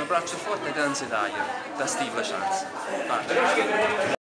Un abbraccio forte da Danze Italia, da Steve Chance.